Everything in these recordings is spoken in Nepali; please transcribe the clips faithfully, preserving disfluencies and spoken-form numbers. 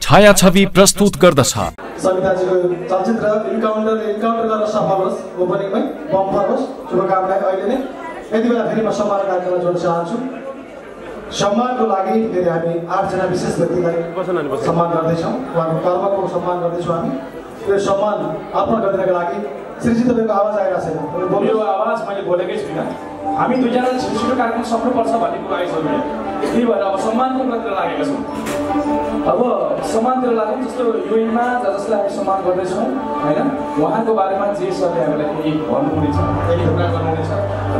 छायाछवि प्रस्तुत गर्दछ। सविताजीको चलचित्र इन्काउन्टर इन्काउन्टर गर्न सफल होस्, ओपनिङमै बम्पर होस्, शुभकामना। अहिले नै यति बेला फेरि म सम्मान कार्यक्रममा जोड्न चाहन्छु। सम्मानको लागि फेरि हामी आठजना विशेष व्यक्तिलाई सम्मान गर्दैछौँ, उहाँको कर्मको सम्मान गर्दैछौँ हामी। यो सम्मान अर्पण गर्नका लागि श्रीजी तपाईँको आवाज आइरहेको छैन। यो आवाज मैले बोलेकै छुइनँ। हामी दुईजना छिटो कार्यक्रम सक्नुपर्छ भन्ने कुरा आइसक्यो। त्यही भएर अब सम्मानको कुरातिर लागेका छौँ। अब सम्मानतिर लागौँ। जस्तो युएमा जसलाई हामी सम्मान गर्दैछौँ होइन, उहाँको बारेमा जे सरले हामीलाई केही भन्नुहुनेछ, केही कुरा गर्नुहुनेछ र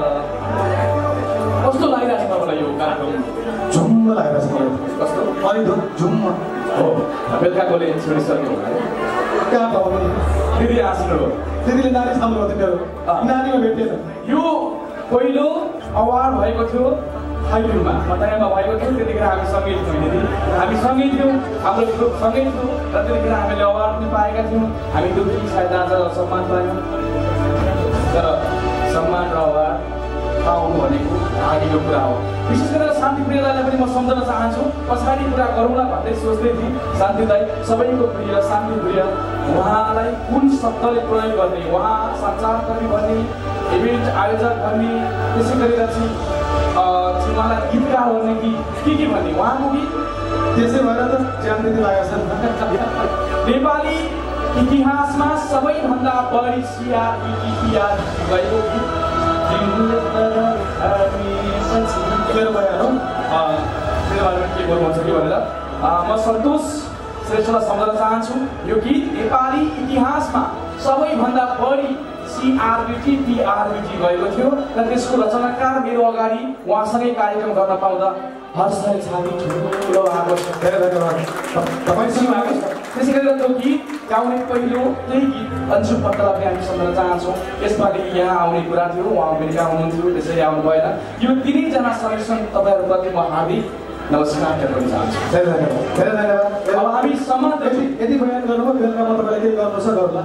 कस्तो लागिरहेको छ तपाईँलाई यो कार्यक्रम? झुम्म लागिरहेको छ मलाई। कस्तो? अनि झुम्म हो। बेलुकाकोले छोडिसक्यो कहाँ पाउने? दिदी आँस्नु दिदीले नानी सामु गर्थ्यो मेरो, नानीमा भेटिएन। यो पहिलो अवार्ड भएको थियो हाइफिल्डमा, मतायामा भएको थियो। त्यतिखेर हामी सँगै थियौँ दिदी, हामी सँगै थियौँ, हाम्रो ग्रुप सँगै थियो र त्यतिखेर हामीले अवार्ड पनि पाएका थियौँ। हामी दुई सायद आज सम्मान पायौँ, तर सम्मान र अवार्ड पाउनु भनेको अगाडिको कुरा हो। विशेष गरेर शान्तिप्रिय दाईलाई पनि म सम्झन चाहन्छु। पछाडि कुरा गरौँला भन्दै सोच्दै थिएँ। शान्ति दाई सबैको प्रिय, शान्तिप्रिय, उहाँलाई कुन शब्दले प्रयोग गर्ने, उहाँ सञ्चारकर्मी भन्ने, इभेन्ट आयोजक भन्ने, त्यसै गरेर चाहिँ उहाँलाई गीतकार भन्ने कि के के भन्ने, उहाँको गीत त्यसै भएर त ज्यान दिदी लागेको छ। नेपाली इतिहासमा सबैभन्दा बढी सिआरपिटिआर भएको गीत मेरो बयान हो। मेरो बारेमा के बोल्नु हुन्छ कि भनेर म सन्तोष श्रेष्ठलाई सम्झन चाहन्छु। यो गीत नेपाली इतिहासमा सबैभन्दा बढी सिआरबिटी टिआरबिटी भएको थियो र त्यसको रचनाकार मेरो अगाडि उहाँसँगै कार्यक्रम गर्न पाउँदा हर्षले छाती ठुलो आएको छ। धेरै धन्यवाद तपाईँसँग आएको छ। त्यसै गरेर त्यो गीत गाउने पहिलो त्यही गीत अन्जु पत्तलाई हामी सम्झन चाहन्छौँ। यसपालि यहाँ आउने कुरा थियो, उहाँ अमेरिका हुनुहुन्थ्यो, त्यसैले आउनु भएन। यो तिनैजना सदस्य तपाईँहरूप्रति म हार्दिक नमस्कार गर्न चाहन्छु। धेरै धन्यवाद, धेरै धन्यवाद। अब हामी सम्मान यदि बयान गर्नुभयो, बेलुका म तपाईँलाई केही गर्नुपर्छ गर्ला।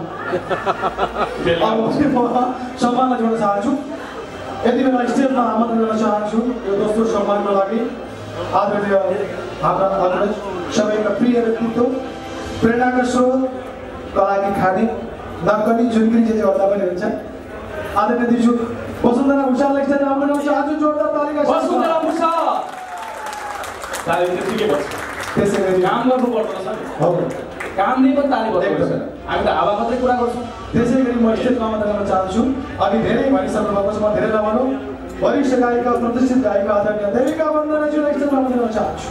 सम्मानलाई जोड्न चाहन्छु। यति बेला स्टेजमा आमन्त्रण गर्न चाहन्छु यो दोस्रो सम्मानको लागि आदरणीय हाम्रा अग्रज, सबैका प्रिय व्यक्तित्व, प्रेरणाका स्रोतका लागि खाने नक्कली झुन्किरी जे गर्दा पनि हुन्छ आदरणीय दिजु वसुन्धरा भुषाललाई स्टेजमा आमन्त्रण गर्न चाहन्छु। जोरदार तालिका। वसुन्धरा भुषाल ताली त्यतिकै बस्छ। त्यसै गरी काम गर्नु पर्दछ। हो, काम नै पनि ताली बस्नुपर्छ। हामी त हावा मात्रै कुरा गर्छौँ। त्यसै गरी म स्टेजमा आमन्त्रण गर्न चाहन्छु। अघि धेरै भनिसक्नु भएको छ, म धेरै नभनौँ। वरिष्ठ गायिका, प्रतिष्ठित गायिका आदरणीय देविका वन्दनाज्यूलाई स्टेजमा आमन्त्रण गर्न चाहन्छु।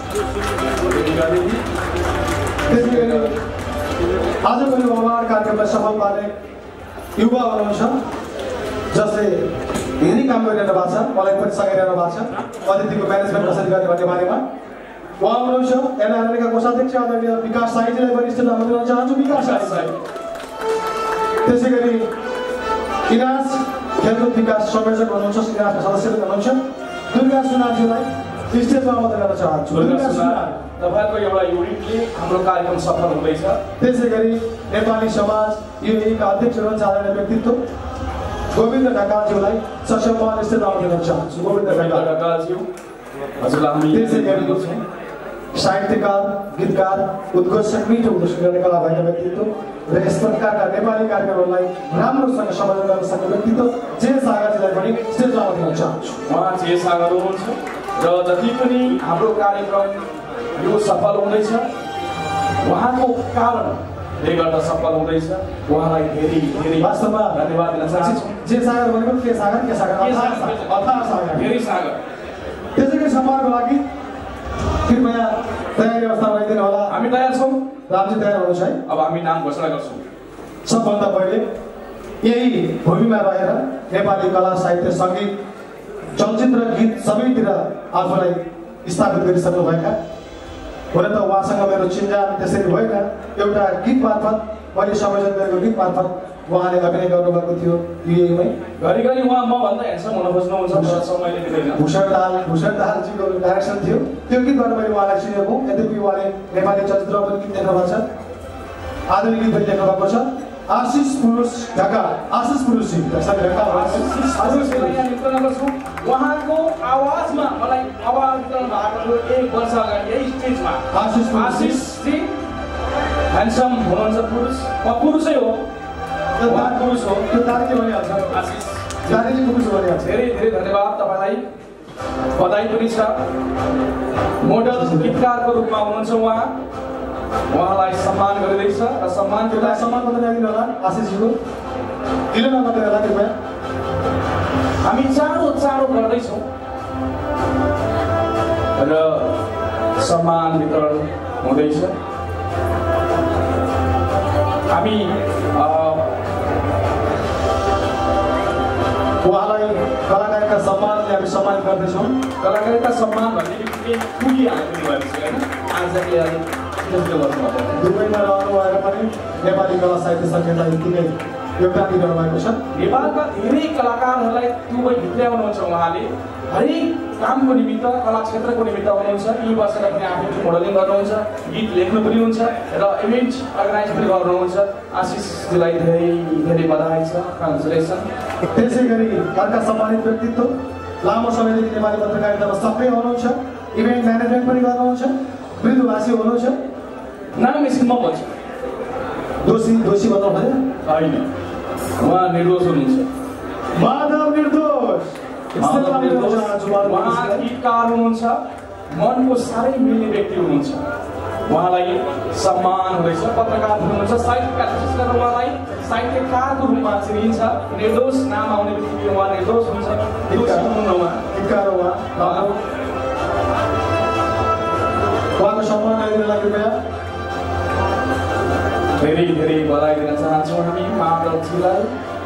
त्यसै गरी आजको यो अवार्ड कार्यक्रमलाई सफल पार्ने युवा हुनुहुन्छ, जसले धेरै काम गरिरहनु भएको छ, मलाई पनि सघाइरहनु भएको छ अतिथिको म्यानेजमेन्ट कसरी गर्ने भन्ने बारेमा। उहाँ हुनुहुन्छ एनआरएनका कोषाध्यक्ष आदरणीय विकास साईजीलाई पनि स्टेजमा आमन्त्रण गर्न चाहन्छु। विकास साई। त्यसै गरी इनास खेलकुद विकास संयोजक हुनुहुन्छ, इनासका सदस्य हुनुहुन्छ दुर्गा सुनारज्यूलाई स्टेजमा आमन्त्रण गर्न चाहन्छु। दुर्गा सुनार, तपाईँको एउटा युनिटले हाम्रो कार्यक्रम सफल हुँदैछ। त्यसै गरी नेपाली समाज युएका अध्यक्ष हुनुहुन्छ आदरणीय व्यक्तित्व गोविन्द ढकालज्यूलाई ससम्मान स्टेजमा आमन्त्रण गर्न चाहन्छु। गोविन्द ढकालज्यू हजुरलाई हामी त्यसै गरी साहित्यकार, गीतकार, उद्घोषक, मिठो उद्घोषण गर्ने कला भएका व्यक्तित्व र यस प्रकारका नेपाली कार्यक्रमहरूलाई राम्रोसँग समायोजन गर्न सक्ने व्यक्तित्व जे सागरजीलाई पनि स्टेजमा आमन्त्रण गर्न चाहन्छु। उहाँ जे सागर हुनुहुन्छ र जति पनि हाम्रो कार्यक्रम यो सफल हुँदैछ उहाँको कारणले गर्दा सफल हुँदैछ। उहाँलाई धेरै धेरै वास्तवमा धन्यवाद दिन चाहन्छु। जे सागर भनेको के सागर के सागर अथाह सागर, धेरै सागर। त्यसै गरी सम्मानको लागि कृपया तयारी अवस्था भइदिनु होला। हामी तयार छौँ। रामजी तयार हुनुहुन्छ है? अब हामी नाम घोषणा गर्छौँ। सबभन्दा पहिले यही भूमिमा रहेर नेपाली कला, साहित्य, सङ्गीत, चलचित्र, गीत सबैतिर आफूलाई स्थापित गरिसक्नुभएका, हुन त उहाँसँग मेरो चिन्जान त्यसरी भएन, एउटा गीत मार्फत मैले संयोजन गरेको गीत मार्फत उहाँले अभिनय गर्नुभएको थियो युएमै। घरिघरि उहाँ मभन्दा ह्यान्डसम हुन खोज्नुहुन्छ तर समयले दिँदैन। भूषण दाहाल भूषण दाहालजीको डाइरेक्सन थियो त्यो गीतबाट मैले उहाँलाई चिनेको। यद्यपि उहाँले नेपाली चलचित्रमा पनि गीत लेख्नु भएको छ, आधुनिक गीत पनि लेख्नु भएको छ। आशिष पुरुष ढका, आशिष पुरुषजी उहाँको आवाजमा मलाई आवाज वितरण भएको थियो एक वर्ष अगाडि यही स्टेजमा। आशिष आशिषजी ह्यान्डसम हुनुहुन्छ पुरुष म पुरुषै हो उहाँ पुरुष हो त्यो दार्जिलिङ भनिहाल्छ आशिष दार्जिलिङ पुरुष भनिहाल्छ धेरै धेरै धन्यवाद तपाईँलाई बधाई पनि छ मोडल गीतकारको रूपमा हुनुहुन्छ उहाँ उहाँलाई सम्मान गरिँदैछ र सम्मानको एउटा सम्मान पत्र ल्याइदिनु होला आशिषजीको दिनु न तपाईँ होला कृपया हामी चाँडो चाँडो गर्दैछौँ र सम्मान वितरण हुँदैछ हामी उहाँलाई कलाकारका सम्मानले हामी सम्मान गर्दैछौँ कलाकारका सम्मान भन्ने बित्तिकै पुगी हाल्नु भएको छ होइन आजले अलिक त्यस्तो गर्नुभएको दुबईमा रहनु भएर पनि नेपाली कला साहित्य सङ्गीतलाई यत्तिकै योगदान दिनु भएको छ नेपालका धेरै कलाकारहरूलाई दुबई भित्र्याउनुहुन्छ उहाँले हरेक कामको निमित्त कला क्षेत्रको निमित्त हुनुहुन्छ यी बसेर पनि आफू मोडलिङ गर्नुहुन्छ गीत लेख्नु पनि हुन्छ र इभेन्ट अर्गनाइज पनि गर्नुहुन्छ आशिषजीलाई धेरै धेरै बधाई छ कङ्ग्रेचुलेसन त्यसै गरी अर्का सम्मानित व्यक्तित्व लामो समयदेखि नेपाली पत्रकारितामा सक्रिय हुनुहुन्छ इभेन्ट म्यानेजमेन्ट पनि गर्नुहुन्छ मृदुभाषी हुनुहुन्छ नाम एकछिनमा भन्छु दोषी दोषी भन्नु भयो होइन उहाँ निर्दोष हुनुहुन्छ माधव निर्दोष उहाँ गीतकार हुनुहुन्छ मनको साह्रै मिल्ने व्यक्ति हुनुहुन्छ उहाँलाई सम्मान हुँदैछ पत्रकार हुनुहुन्छ साहित्यकार विशेष गरेर उहाँलाई साहित्यकारको रूपमा चिनिन्छ निर्दोष नाम आउने बित्तिकै उहाँ निर्दोष हुन्छ दोषी हुनुहुन्न उहाँ गीतकार उहाँ उहाँको सम्मान ल्याइदिनलाई कृपया धेरै धेरै बधाई दिन चाहन्छौँ हामी माधवजीलाई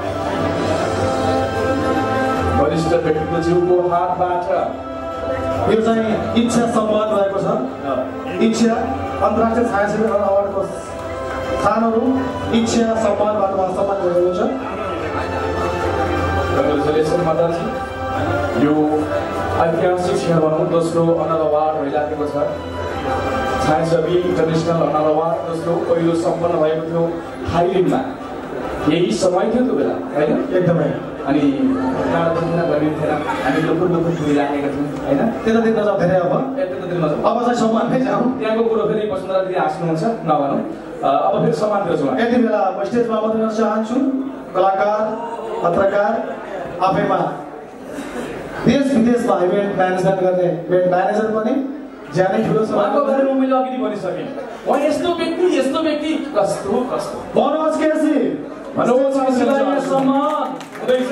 वरिष्ठ व्यक्तित्वज्यूको हातबाट यो चाहिँ इच्छा सम्मान रहेको छ इच्छा अन्तर्राष्ट्रिय छायाचित्र अवार्डको सानोहरू इच्छा सम्मानबाट उहाँ सम्मान गरिनुहुन्छ कङ्ग्रेचुलेसन माताजी यो ऐतिहासिक क्षण भनौँ दोस्रो अनल अवार्ड भइराखेको छ छायाछवि इन्टरनेसनल अनल अवार्ड दोस्रो पहिलो सम्पन्न भएको थियो थाइल्यान्डमा यही समय थियो त्यो बेला होइन एकदमै अनि टाढा बस्न गर्ने थिएन हामी लुकुर लुकुर घुमिराखेका थियौँ होइन त्यतातिर नजाउँ धेरै अब त्यतातिर नजाउँ अब चाहिँ सम्मानमै जाउँ त्यहाँको कुरो फेरि वसुन्धरा दिदी हाँस्नुहुन्छ नभनौँ अब फेरि सम्मानतिर जाउँ यति बेला म स्टेजमा आमन्त्रण गर्न चाहन्छु कलाकार पत्रकार आफैमा देश विदेशमा इभेन्ट म्यानेजमेन्ट गर्ने इभेन्ट म्यानेजर पनि ज्यानै ठुलो छ उहाँको बारेमा मैले अघि भनिसकेँ उहाँ यस्तो व्यक्ति यस्तो व्यक्ति कस्तो कस्तो मनोज केसी मनोज केसीलाई सम्मान हुँदैछ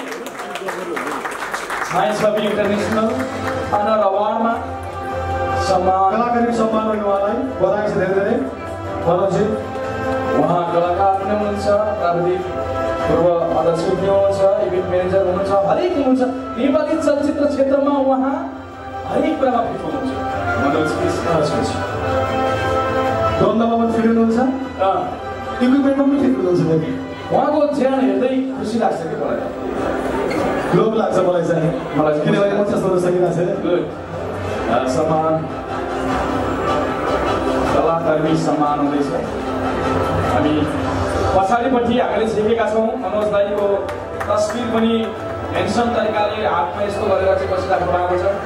छायाछवि इन्टरनेसनल अनर अवार्डमा सम्मान कलाकारी सम्मान होइन उहाँलाई बधाई छ धेरै धेरै मनोजी उहाँ कलाकार पनि हुनुहुन्छ प्राविधिक पूर्व अध्यक्ष पनि हुनुहुन्छ इभेन्ट म्यानेजर हुनुहुन्छ हरेक हुनुहुन्छ नेपाली चलचित्र क्षेत्रमा उहाँ हरेक कुरामा फिट हुनुहुन्छ मनोज केसी द्वन्द्वमा पनि फिट हुनुहुन्छ इक्विपमेन्टमा पनि फिट हुनुहुन्छ फेरि उहाँको ज्यान हेर्दै खुसी लाग्छ कि मलाई लोभ लाग्छ मलाई चाहिँ मलाई किनभने म त्यस्तो सकिरहेको छैन गुड सम्मान कलाकर्मी सम्मान हुँदैछ हामी पछाडिपट्टि हामीले छेकेका छौँ मनोज दाईको तस्बिर पनि हेन्डसम तरिकाले हातमा यस्तो गरेर चाहिँ बसिराख्नु भएको छ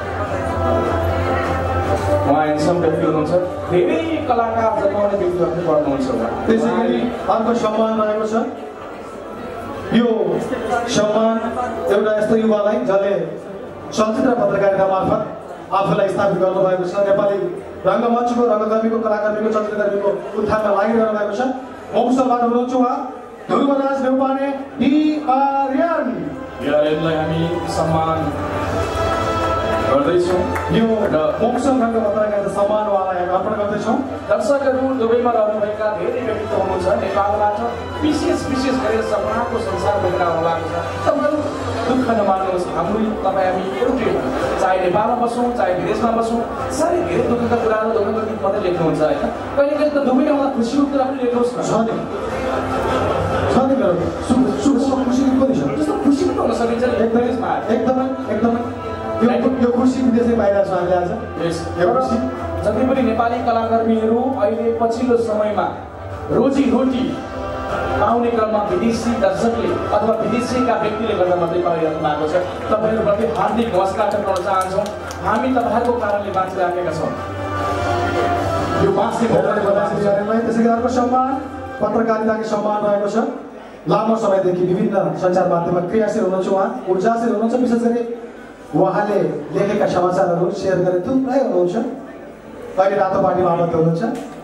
उहाँ हेन्डसम व्यक्ति हुनुहुन्छ धेरै कलाकार जन्माउने व्यक्तिहरू पर्नुहुन्छ उहाँ त्यसै गरी अर्को सम्मान रहेको छ यो सम्मान एउटा यस्तो युवालाई जसले चलचित्र पत्रकारिता मार्फत आफूलाई स्थापित गर्नुभएको छ नेपाली रङ्गमञ्चको रङ्गकर्मीको कलाकर्मीको चलचित्रकर्मीको उत्थानमा लागिरहनु भएको छ मौसलबाट हुनुहुन्छ उहाँ ध्रुवराज नेउपाने डिआरएन डिआरएनलाई हामी सम्मान गर्दैछौँ यो मौसम रङ्ग पत्रकारिता सम्मान उहाँलाई हामी अर्पण गर्दैछौँ दर्शकहरू दुबईमा रहनुभएका धेरै व्यक्तित्व हुनुहुन्छ नेपालबाट विशेष विशेष गरेर सपनाको संसार बोकेर आउनु भएको छ तपाईँहरू दुःख नमान्नुहोस् हाम्रो तपाईँ हामी एउटै हो चाहे नेपालमा बसौँ चाहे विदेशमा बसौँ साह्रै धेरै दुःखका कुराहरू दुःखको गीत मात्रै लेख्नुहुन्छ होइन कहिले कहिले त दुबई आउँदा खुसीको कुरा पनि लेख्नुहोस् न छ नि छ नि मेरो सुख सुख खुसी पनि छ त्यस्तो खुसी पनि हुन सकिन्छ नि एकदमै एकदमै एकदमै यो यो खुसी विदेशै पाइरहेको छ हामीले आज यो खुसी जति पनि नेपाली कलाकर्मीहरू अहिले पछिल्लो समयमा रोजीरोटी पाउने क्रममा विदेशी दर्शकले अथवा विदेशीका व्यक्तिले गर्दा मात्रै पाइरहनु भएको छ तपाईँहरूप्रति हार्दिक नमस्कार गर्न चाहन्छौँ हामी तपाईँहरूको कारणले बाँचिराखेका छौँ यो पाँचले धेरै बताइसकेको कार्यलाई त्यसै गरी अर्को सम्मान पत्रकारिताको सम्मान रहेको छ। लामो समयदेखि विभिन्न सञ्चार माध्यममा क्रियाशील हुनुहुन्छ, उहाँ ऊर्जाशील हुनुहुन्छ। विशेष गरी उहाँले लेखेका समाचारहरू सेयर गरे थुप्रै हुनुहुन्छ। अहिले रातो पार्टीमा आबद्ध हुनुहुन्छ।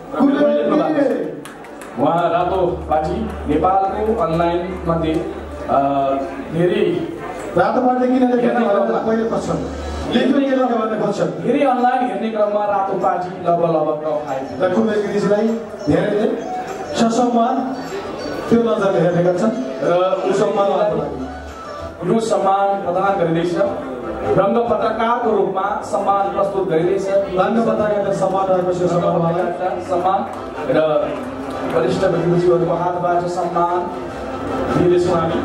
उहाँ रातो पार्टी नेपालको अनलाइन मध्ये धेरै रातो पार्टी किन लेखेन भनेर पहिले खोज्छन्, लेख्नु के लेख्यो भनेर खोज्छन्। धेरै अनलाइन हेर्ने क्रममा रातो पार्टी लब लब खाए कुनै गिरिजीलाई धेरैले ससम्मान त्यो नजरले हेर्ने गर्छन् र ऊ सम्मान यो सम्मान प्रदान गरिँदैछ। रङ्ग पत्रकारको रूपमा सम्मान प्रस्तुत गरिँदैछ। रङ्ग पत्रकारको सम्मान रहेको छ। सम्मान र वरिष्ठ व्यक्तिज्यूहरूको हातबाट सम्मान दिँदैछौँ हामी।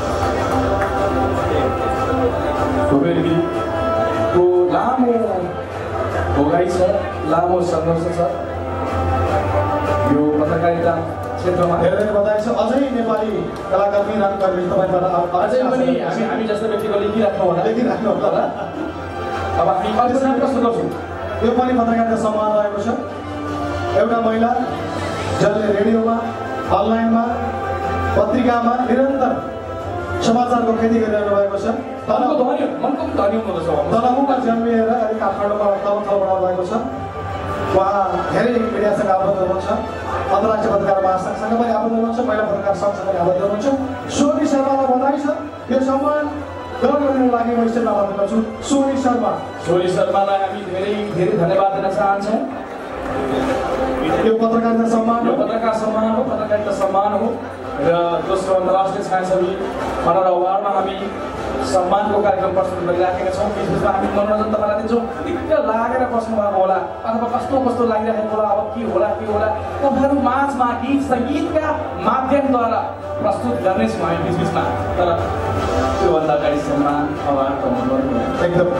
को लामो भोगाइ छ, लामो सङ्घर्ष छ यो पत्रकारिता क्षेत्रमा। धेरै बताइ छ। अझै नेपाली कलाकर्मी रङ्गकर्मी तपाईँबाट अझै पनि हामी हामी जस्तो व्यक्तिको लेखिराख्नु होला लेखिराख्नु होला। अब हामी अर्को नाम प्रस्तुत गर्छौँ। यो पनि पत्रकारिता सम्मान रहेको छ। एउटा महिला जसले रेडियोमा, अनलाइनमा, पत्रिकामा निरन्तर समाचारको खेती गरिरहनु भएको छ। तनहुँमा जन्मिएर अहिले काठमाडौँमा तलथलबाट भएको छ। उहाँ धेरै मिडियासँग आबद्ध हुनुहुन्छ। अन्तर्राष्ट्रिय पत्रकार महासङ्घसँग पनि आबद्ध हुनुहुन्छ, महिला पत्रकार सङ्घसँग पनि आबद्ध हुनुहुन्छ। सोनी शर्मालाई बधाई छ। यो सम्मान ग्रहण गर्नको लागि म स्टेजमा आबद्ध गर्छु। सोनी शर्मा सोनी शर्मालाई हामी धेरै धेरै धन्यवाद दिन चाहन्छौँ। यो पत्रकारिता सम्मान हो, पत्रकार सम्मान हो, पत्रकारिता सम्मान हो। र दोस्रो अन्तर्राष्ट्रिय छायाछवि अनर अवार्डमा हामी सम्मानको कार्यक्रम प्रस्तुत गरिराखेका छौँ। बिच बिचमा हामी मनोरञ्जन तपाईँलाई दिन्छौँ। दिक्क लागेर बस्नुभएको होला अथवा कस्तो कस्तो लागिरहेको होला, अब के होला के होला तपाईँहरू माझमा गीत सङ्गीतका माध्यमद्वारा प्रस्तुत गर्नेछौँ हामी बिच बिचमा। तर त्योभन्दा अगाडि सम्मान अवार्ड एकदम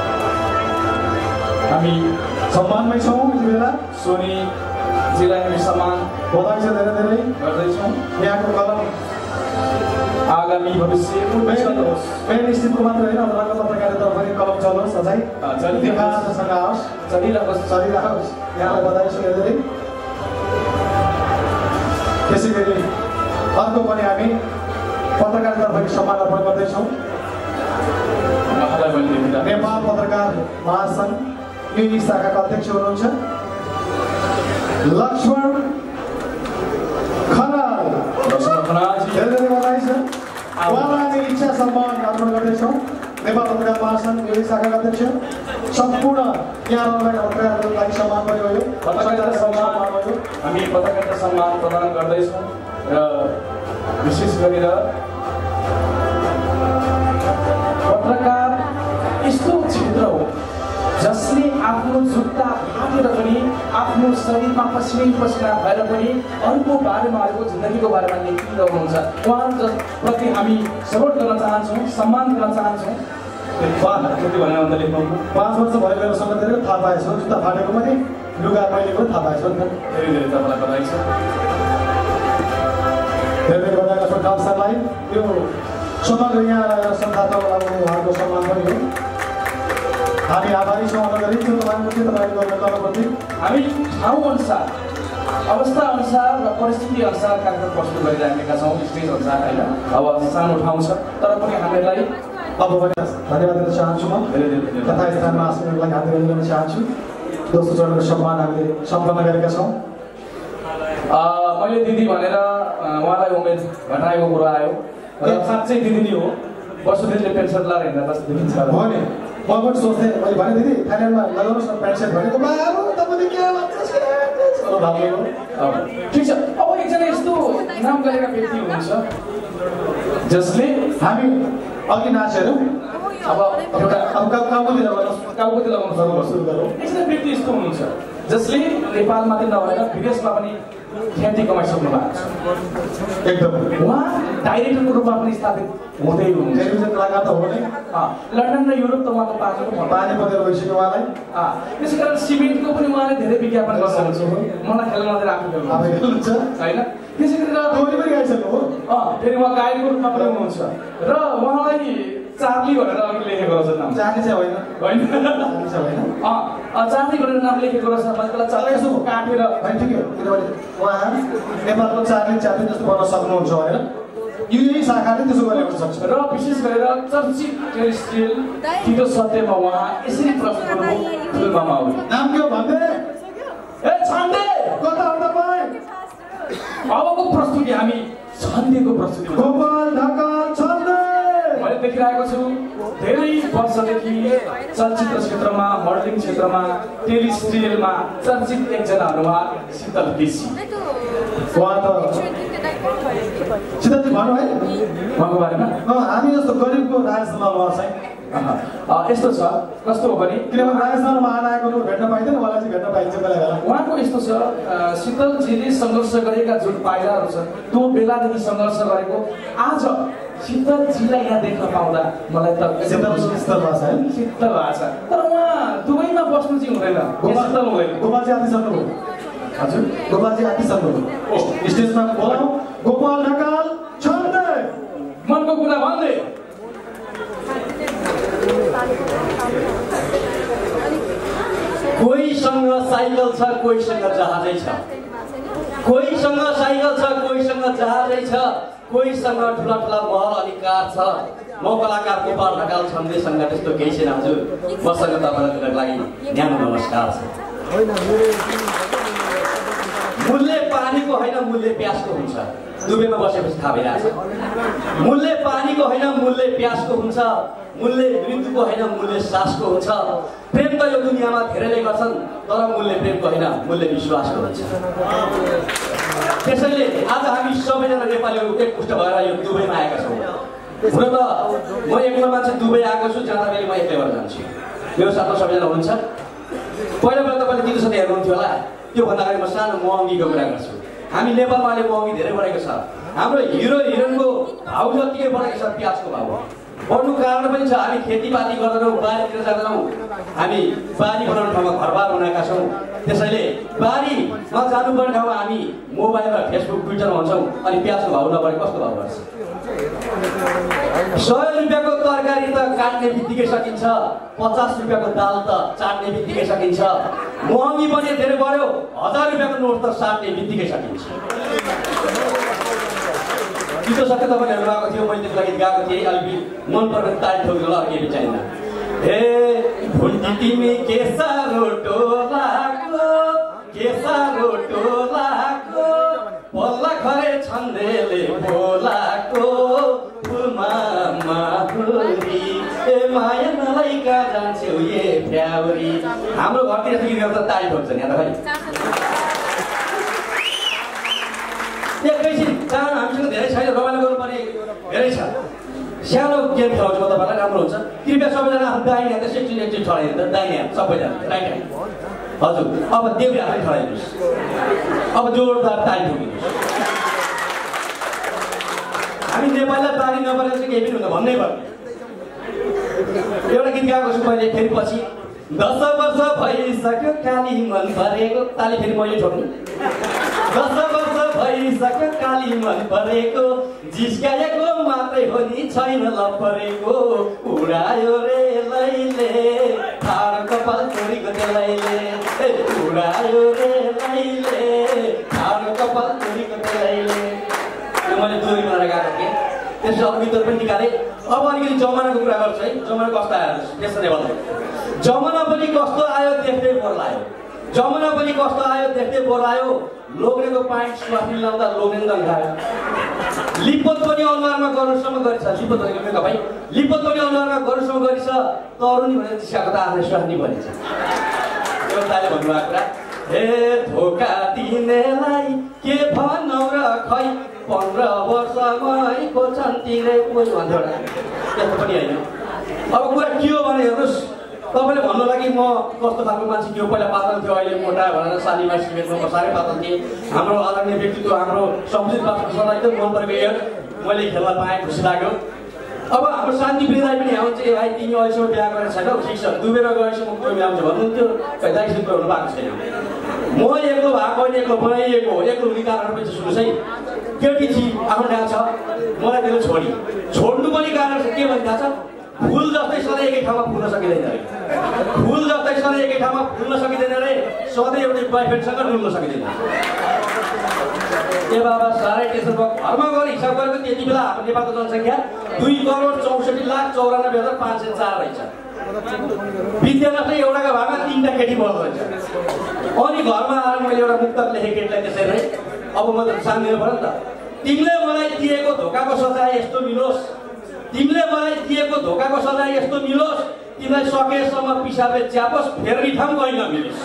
हामी सम्मानमै छौँ। यति बेला सोनीजीलाई हामी सम्मान बधाई छ धेरै धेरै गर्दैछौँ। यहाँको कलम आगामी भविष्य मेन स्थितिको मात्र होइन, रङ्ग पत्रकारिता पनि कलम चलोस्, अझै विकाससँग आओस्, चलिरहोस् चलिरहोस्। यहाँलाई बधाई छ धेरै। त्यसै गरी अर्को पनि हामी पत्रकारितातर्फबाट सम्मान अर्पण गर्दैछौँ। नेपाल पत्रकार महासङ्घ यो शाखाका अध्यक्ष हुनुहुन्छ लक्ष्मण खनाल। धेरै धेरै बधाई छ। उहाँलाई हामी इच्छा सम्मान अर्पण गर्दैछौँ। नेपाल पत्रकार महासङ्घ यो शाखाका अध्यक्ष सम्पूर्ण यहाँहरूलाई पत्रकारहरूको लागि सम्मान पनि भयो, पत्रकारिता सम्मान भयो। हामी पत्रकारिता सम्मान प्रदान गर्दैछौँ र विशेष गरेर पत्रकार यस्तो क्षेत्र हो जसले आफ्नो जुत्ता फाटेर पनि, आफ्नो शरीरमा पसिनै पसिना भएर पनि अरूको बारेमा, अरूको जिन्दगीको बारेमा लेखिरहनुहुन्छ। उहाँहरू प्रति हामी सपोर्ट गर्न चाहन्छौँ, सम्मान गर्न चाहन्छौँ। त्यति भनेर अन्त लेख्नु पाँच वर्ष भयो मेरो सँग धेरै थाहा पाएछ। जुत्ता फाटेको पनि लुगा मैले पनि थाहा पाएछ नि त। धेरै धेरै तपाईँलाई बधाई छ। धेरै धेरै बधाई छ खाल सरलाई। यो समग्र यहाँ संस्थाको लागि उहाँको सम्मान पनि हो। हामी आभारी छौँ, अगाडि छौँ तपाईँको तपाईँको तर्फबाट। हामी ठाउँअनुसार, अवस्था अनुसार र परिस्थिति अनुसार कार्यक्रम प्रस्तुत गरिराखेका छौँ, स्टेज अनुसार होइन। अब सानो ठाउँ छ तर पनि हामीलाई अब पनि धन्यवाद दिन चाहन्छु। म धेरै धेरै तथा स्थानमा आसनलाई हात दिन चाहन्छु। दोस्रो चरणको सम्मान हामीले सम्पन्न गरेका छौँ। मैले दिदी भनेर उहाँलाई उमेर घटाएको कुरो आयो र साँच्चै दिदी नै हो। वर्षदिनले पेन्सन लाएर हिँड्दा बस देखिन्छ हो नि। म पनि सोच्थेँ, मैले भने दिदी थाइल्यान्डमा लगाउनुहोस् न पेन्ट सेट भनेको बाबु तपाईँले के भन्छ ठिक छ। अब एकजना यस्तो नाम गरेका व्यक्ति हुनुहुन्छ जसले हामी अघि नाचेरौँ। अब एउटा अब काउबुदी लगाउनुहोस्, काउबुदी लगाउनु सुरु गरौँ। एकजना व्यक्ति यस्तो हुनुहुन्छ जसले नेपालमा मात्रै नभएर विदेशमा पनि ख्याति कमाइसक्नु भएको छ। एकदम उहाँ डाइरेक्टरको रूपमा पनि स्थापित हुँदै हुनुहुन्छ। टेलिभिजन कलाकार त हो नै। लन्डन र युरोप त उहाँको पाएको पानी परेर गइसक्यो उहाँलाई। त्यसै कारण सिमेन्टको पनि उहाँले धेरै विज्ञापन गर्नुहुन्छ। मलाई खेल्न मात्रै आफू खेल्नु आफै खेल्नुहुन्छ होइन। त्यसै गरेर टोली पनि गाइसक्नु हो। फेरि उहाँ गायकको रूपमा पनि हुनुहुन्छ र उहाँलाई चार्ली भनेर अघि लेखेको रहेछ नाम। चार्ली चाहिँ होइन होइन चार्ली चाहिँ होइन अँ चार्ली भनेर नाम लेखेको रहेछ। मैले त्यसलाई चार्ली यसो काटेर होइन ठिकै हो किनभने उहाँ नेपालको चार्ली च्याप्लिन जस्तो बन्न सक्नुहुन्छ भनेर यो यही शाखाले त्यसो गरेको सक्छ। र विशेष गरेर चर्चित टेरेस्ट्रियल टिटो सत्यमा उहाँ यसरी प्रस्तुत गर्नुभयो फिल्ममा आउने। नाम के हो भन्दै ए छान्दे कता हो तपाईँ? अबको प्रस्तुति हामी छन्देको प्रस्तुति गोपाल ढकाल छन्दे मैले देखिरहेको छु। धेरै वर्षदेखि चलचित्र क्षेत्रमा मोडलिङ क्षेत्रमा टेलिस्ट्रियलमा चर्चित एकजना अनुहार शीतल केसी। उहाँ त शीतलजी भन्नु है उहाँको बारेमा हामी जस्तो गरिबको राजस्थानमा उहाँ चाहिँ यस्तो छ। कस्तो हो भने किनभने राजस्थानमा आएको लोक भेट्न पाइँदैन उहाँलाई चाहिँ भेट्न पाइन्छ बेला बेला। उहाँको यस्तो छ शीतलजीले सङ्घर्ष गरेका जुन पाइलाहरू छन् त्यो बेलादेखि सङ्घर्ष गरेको आज शीतलजीलाई यहाँ देख्न पाउँदा मलाई त शीतल शीतल भाषा है शीतल भाषा। तर उहाँ दुबईमा बस्नु चाहिँ हुँदैन। शीतल हुँदैन। गोपालजी आतिसक्नुभयो। हजुर गोपालजी आतिसक्नुभयो। स्टेजमा बोलाऊ गोपाल ढकाल छन्दे मनको कुरा भन्दै। कोहीसँग साइकल छ कोहीसँग जहाजै छ, कोहीसँग साइकल छ कोहीसँग जहाजै छ, कोहीसँग ठुला ठुला महल अनि कार छ। म कलाकार गोपाल ढकाल छन्देसँग त्यस्तो केही छैन हजुर। मसँग तपाईँहरूको लागि न्यानो नमस्कार छ। मूल्य पानीको होइन मूल्य प्यासको हुन्छ। दुबईमा बसेपछि थाहा भइरहेछ। मूल्य पानीको होइन मूल्य प्यासको हुन्छ। मूल्य मृत्युको होइन मूल्य सासको हुन्छ। प्रेम त यो दुनियाँमा धेरैले गर्छन् तर मूल्य प्रेमको होइन मूल्य विश्वासको हुन्छ। त्यसैले आज हामी सबैजना नेपालीहरू एकपुष्ट भएर यो दुबईमा आएका छौँ। हुन त म एक्लो मान्छे दुबई आएको छु। जाँदा बेला म एक्लै भएर जान्छु। मेरो साथमा सबैजना हुनुहुन्छ। पहिला पहिला तपाईँले दिनु सधैँ हेर्नुहुन्थ्यो होला। त्योभन्दा अगाडि म सानो महँगीको कुरा गर्छु। हामी नेपालमा अहिले महँगी धेरै बढेको छ। हाम्रो हिरो हिरोइनको भाउ जतिकै बढेको छ प्याजको भाउ। बढ्नु कारण पनि छ हामी खेतीपाती गर्दैनौँ, बारीतिर जाँदैनौँ। हामी बारी बनाउने ठाउँमा घरबार बनाएका छौँ। त्यसैले बारीमा जानुपर्ने ठाउँमा हामी मोबाइल र फेसबुक ट्विटरमा हुन्छौँ। अनि प्याजको भाउ नबढे कस्तो भाउ बढ्छ? सय रुपियाँको तरकारी त काट्ने बित्तिकै सकिन्छ। पचास रुपियाँको दाल त चाट्ने बित्तिकै सकिन्छ। महँगी पनि धेरै बढ्यो। हजार रुपियाँको नोट त साट्ने बित्तिकै सकिन्छ। त्यो सबै तपाईँले हेर्नुभएको थियो। मैले त्यसको लागि गएको थिएँ। अलिक मन पर्ने तारिफ ठोक्नु होला केही चाहिएन। हे भुन्टी तिमी के साह्रो टोलाको के साह्रो टोलाको पल्ला खरे छन्देले बोलाको फुलमा माधुरी ए माया नलाइका जान्छौ ए फ्याउरी। हाम्रो घरतिर गीत गाउँदा तारिफ हुन्छ नि यहाँ त खै एकैछिन चाहना हामीसँग धेरै छैन। रमाइलो गर्नुपर्ने धेरै छ। सानो गेम खेलाउँछु म तपाईँलाई राम्रो हुन्छ। कृपया सबैजना आफ्नो दाहिने हात त्यसै एकछिन एकछिन ठडाइदिनु। दाहिने हात सबैजना राइट ह्यान्ड हजुर। अब देब्रे हातै ठडाइदिनुहोस्। अब जोरदार ताली ठोकिनुहोस्। हामी नेपाललाई बारी नपरेर चाहिँ केही पनि हुँदैन भन्नै पर्ने। एउटा गीत गाएको छु मैले फेरि पछि। दस वर्ष भइसक्यो काली मन परेको ताली फेरि मैले ठोक्नु। दस वर्ष भइसक्यो काली मन परेको जिस्काएको मात्रै हो नि छैन लपरेको उडायो रे लैले ठाडो कपाल चोरीको त्यसैले उडायो रे लैले ठाडो कपाल चोरीको त्यसैले। यो मैले दोहोरी बनाएर गएको थिएँ। त्यसपछि अरू गीतहरू पनि निकालेँ। अब अलिकति जमानाको कुरा गर्छु है। जमाना कस्तो आयो त्यसरी भन्दै जमाना पनि कस्तो आयो देख्दै बोलायो। जमाना पनि कस्तो आयो देख्दै बोलायो। लोग्नेको पाइन्ट स्वाफी लाउँदा लोग्ने दङ्गायो। लिपोत पनि अनुहारमा गर्नुसम्म गरिछ। लिपोत भनेको मेकअप है। लिपोत पनि अनुहारमा गर्नुसम्म गरिछ। तरुनी भनेर जिस्काएको त आफ्नै स्वाफी भनिन्छ। एउटाले भन्नुभएको कुरा हे धोका दिनेलाई के भनौ र खै पन्ध्र वर्षमै खोज्छन् तिरै कोही भन्थ्यो एउटा। त्यस्तो पनि होइन। अब कुरा के हो भने हेर्नुहोस् तपाईँले भन्नु लागि म कस्तो खालको मान्छे के हो। पहिला पातल थियो अहिले मोटा भनेर सालीमा सिमेन्टमा म साह्रै पातल थिएँ। हाम्रो आदरणीय व्यक्तित्व हाम्रो सम्झित बाटोसँग एकदम मन परेको एयर मैले खेल्न पाएँ खुसी लाग्यो। अब हाम्रो शान्ति प्रियलाई पनि आउँछ ए भाइ तिमी अहिलेसम्म बिहा गरेर छैनौ ठिक छ दुबईमा गएपछि म कोही आउँछ भन्नुहुन्थ्यो। दाइ सिक्नु हुनु भएको छैन। म एक्लो भएको होइन एक्लो बनाइएको हो। एक्लो हुने कारणहरू पनि सुन्नुहोस् है। केटी थिए आफ्नो डाँच छ मलाई त्यसले छोडी छोड्नु पनि कारण छ के भन्छ थाहा छ फुल जस्तै सधैँ एकै ठाउँमा फुल्न सकिँदैन रे फुल जस्तै सधैँ एकै ठाउँमा फुल्न सकिँदैन रे सधैँ एउटै बोयफ्रेन्डसँग डुल्न सकिँदैन ए बाबा साह्रै त्यसो भयो घरमा गएर हिसाब गरेको त्यति बेला हाम्रो नेपालको जनसङ्ख्या दुई करोड चौसठी लाख चौरानब्बे हजार पाँच सय चार रहेछ विद्यालय एउटाको भागमा तिनवटा केटी बढ्दो रहेछ अनि घरमा आएर मैले एउटा मुक्तक लेखेँ केटीलाई त्यसरी नै अब म त सानिदिनु पर्यो नि त तिमीले मलाई दिएको धोकाको सजाय यस्तो मिलोस् तिमीले मलाई दिएको धोकाको सजाय यस्तो मिलोस् तिमीलाई सकेसम्म पिसाबले च्यापोस् फेरि ठाउँ कहीँ नमिलोस्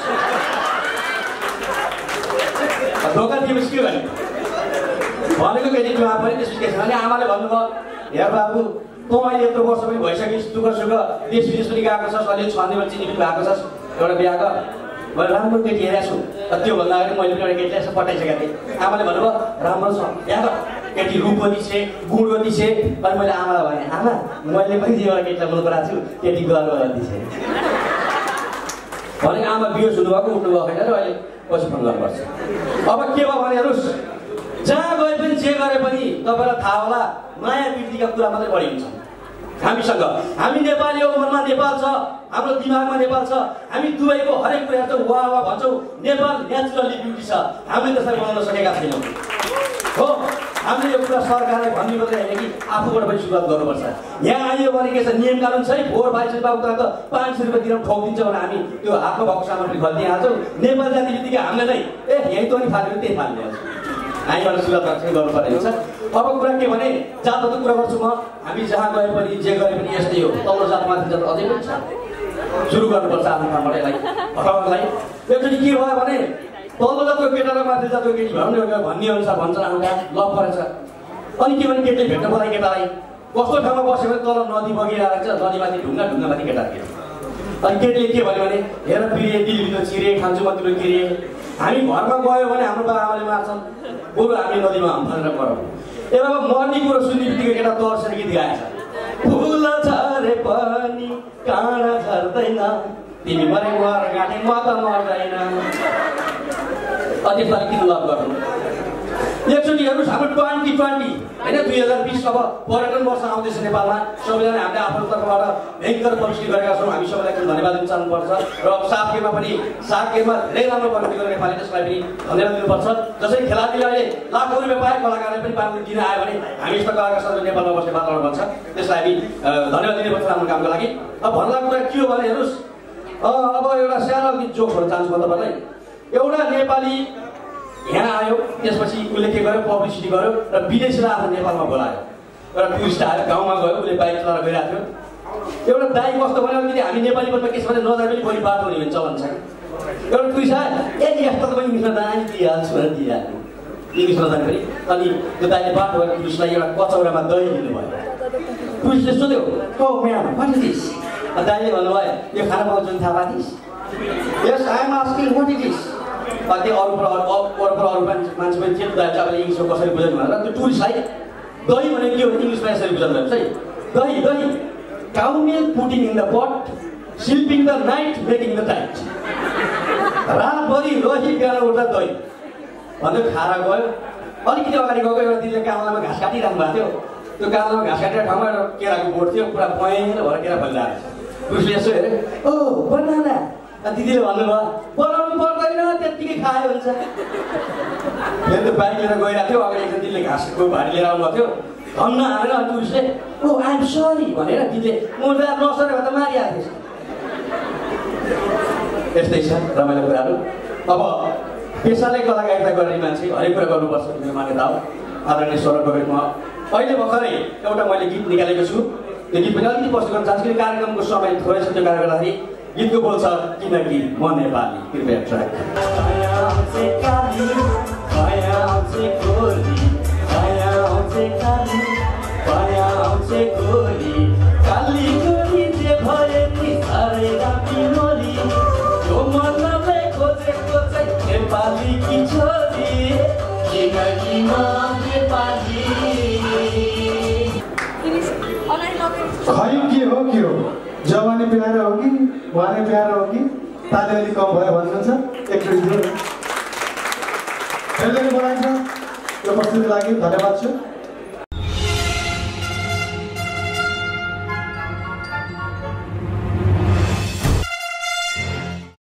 धोका दिएपछि के गर्ने भनेको केटी जुवा पनि त्यसपछि के छ भने आमाले भन्नुभयो हेर बाबु तँ अहिले यत्रो वर्ष पनि भइसकिस् दुःख सुख देश विदेश पनि गएको छस् अलि छन्ने चिनी पनि भएको छस् एउटा बिहा गर मैले राम्रो केटी हेरेको छु त्योभन्दा अगाडि मैले पनि एउटा केटीलाई यसो पठाइसकेको थिएँ आमाले भन्नुभयो राम्रो छ बिहा गर केटी रूपवती छे गुणवती छे अनि मैले आमालाई भने आमा मैले पनि एउटा केटीलाई मन पराएको छु केटी गर्भवती छे भने आमा बिहोस हुनुभएको उठ्नुभएको होइन र अहिले पछि फोन गर्नुपर्छ अब के भयो भने हेर्नुहोस् जहाँ गए पनि जे गरे पनि तपाईँलाई थाहा होला माया वृद्धिका कुरा मात्रै बढी हुन्छ हामीसँग हामी नेपाली हो मनमा नेपाल छ हाम्रो दिमागमा नेपाल छ हामी दुवैको हरेक कुरा हेर्छौँ वा वा भन्छौँ नेपाल नेचुरली ब्युटी छ हामीले त्यसलाई बनाउन सकेका छैनौँ हो हामीले यो कुरा सरकारले भन्ने मात्रै होइन कि आफूबाट पनि सुरुवात गर्नुपर्छ यहाँ आइयो भने के छ नियम कानुन छै फोहोर भाइस बाबु त पाँच सय रुपियाँ दिएर ठोकिदिन्छ भने हामी त्यो हातमा भएको सामान खरिदिइहाल्छौँ नेपाल जाति बित्तिकै हामीले नै ए यहीँ त नि फाल्यो त्यही फालिदिइहाल्छौँ हामीबाट सुरुवात गर्नुपर्ने हुन्छ अब कुरा के भने जातको कुरा गर्छु म हामी जहाँ गए पनि जे गरे पनि यस्तै हो तल्लो जात माथि जात अझै पनि छ सुरु गर्नुपर्छ आफ्नो कामबाट यसलाई हटाउनलाई एकचोटि के भयो भने तल्लो जातको केटा र माथि जातको केटी भन्ने भन्ने अनुसार भन्छन् आउँदा लभ गरेछ अनि के भने केटीले भेट्न बोलाइ केटालाई कस्तो ठाउँमा बस्यो भने तल नदी बगिरहेको छ नदीमाथि ढुङ्गा ढुङ्गामाथि केटा थियो अनि केटीले के भन्यो भने हेर पिरे दिलभित्र चिरे खान्छु मतिर किरे हामी घरमा गयो भने हाम्रो बाबा आमाले मार्छन् बरु हामी नदीमा भनेर पढौँ ए बाबा मर्ने कुरो सुन्ने बित्तिकै केटा तर्सेर गीत गाएछ फुल झरे पनि काँडा झर्दैन तिमी मरे मर गाँठे म त मर्दैन अनि त्यसलाई किन लभ गर्नु एकचोटि हेर्नुहोस् हाम्रो ट्वेन्टी ट्वेन्टी होइन दुई हजार बिस अब पर्यटन वर्ष आउँदैछ नेपालमा सबैजना हामीले आफ्नो तर्फबाट भयङ्कर प्रगति गरेका छौँ हामी सबैलाई धन्यवाद दिन चाहनुपर्छ र साकेमा पनि साकेमा धेरै राम्रो प्रगति गरेर नेपाली त्यसलाई पनि धन्यवाद दिनुपर्छ जसै खेलाडीले अहिले लाखौँ रुपियाँ पाए कलाकारले पनि पाँच दिन आयो भने हामी यस्तो कलाकार सबै नेपालमा बस्ने वातावरण भन्छ त्यसलाई हामी धन्यवाद दिनुपर्छ राम्रो कामको लागि अब भन्दा कुरा के हो भने हेर्नुहोस् अब एउटा सानो जोक भन्न चाहन्छु म तपाईँलाई एउटा नेपाली यहाँ आयो त्यसपछि उसले के गर्यो पब्लिसिटी गर्यो र विदेशीलाई आफ्नो नेपालमा बोलायो एउटा टुरिस्ट आयो गाउँमा गयो उसले बाइक चलाएर गइरहेको थियो एउटा दाइ कस्तो भन्यो भने हामी नेपाली बोल्दा के छ भने नजाए पनि बढी बाटो हुने हुन्छ भन्छ एउटा टुरिस्ट आयो ए यस्तो त म इङ्ग्लिसमा दानी दिइहाल्छु भनेर दिइहाल्नु इङ्ग्लिसमा जाने पनि अनि त्यो दाइले बाटो गएर टुरिस्टलाई एउटा कचौरामा दही दिनुभयो टुरिस्टले सोध्यो oh ma'am what is this दाइले भन्नुभयो यो खाना पाउँछ भने थाहा पाइस् यस I am asking what is this त्यो अरू अरू अरू अरू मान्छे मान्छे पनि थियो दाइ चाहिँ इङ्ग्लिसमा कसरी बुझ्नु भनेर त्यो टुरिस्टलाई दही भनेको के हो इङ्ग्लिसमा यसरी बुझ्नु भएको है दही दही cow milk putting in the pot sleeping the night making the tight रातभरि रही बिहान उठ्दा दही भन्दै खाएर गयो अलिकति अगाडि गएको एउटा दिदीले कामलामा घाँस काटिरहनु भएको थियो त्यो कामलामा घाँस काटेर ठाउँमा एउटा केराको बोट थियो पुरा पहेँलो भएर केरा फैलिरहेको टुरिस्टले यसो हेऱ्यो ओ बनाना दिदीले भन्नुभयो बनाउनु पर्दैन त्यत्तिकै खायो हुन्छ फेरि त्यो बाइक लिएर गइरहेको थियो अगाडि एकजना दिदीले घाँसको भारी लिएर आउनुभएको थियो धन्न हालेर अनि टुरिस्टले ओ आइएम सरी भनेर दिदीले मुर्दा नसरेको त मारिहाल्थ्यो यस्तै छ रमाइलो कुराहरू अब पेसाले कलाकारिता गर्ने मान्छे हरेक कुरा गर्नुपर्छ भन्ने मान्यता हो आदरणीय सौरभ गगैल म अहिले भर्खरै एउटा मैले गीत निकालेको छु त्यो गीत पनि अलिकति प्रस्तुत गर्न चाहन्छु किन कार्यक्रमको समय थोरै छ त्यो कारणले गर्दाखेरि गीतको बोल छ किनकि म नेपाली कृपया ट्र्याक खै के हो के हो जवानी प्यारो हो कि उहाँले प्यारो हो कि ताली अलिक कम भयो भन्नुहुन्छ एकचोटि दिनु धेरै धेरै बढाइन्छ यो प्रस्तुतिको लागि धन्यवाद छु।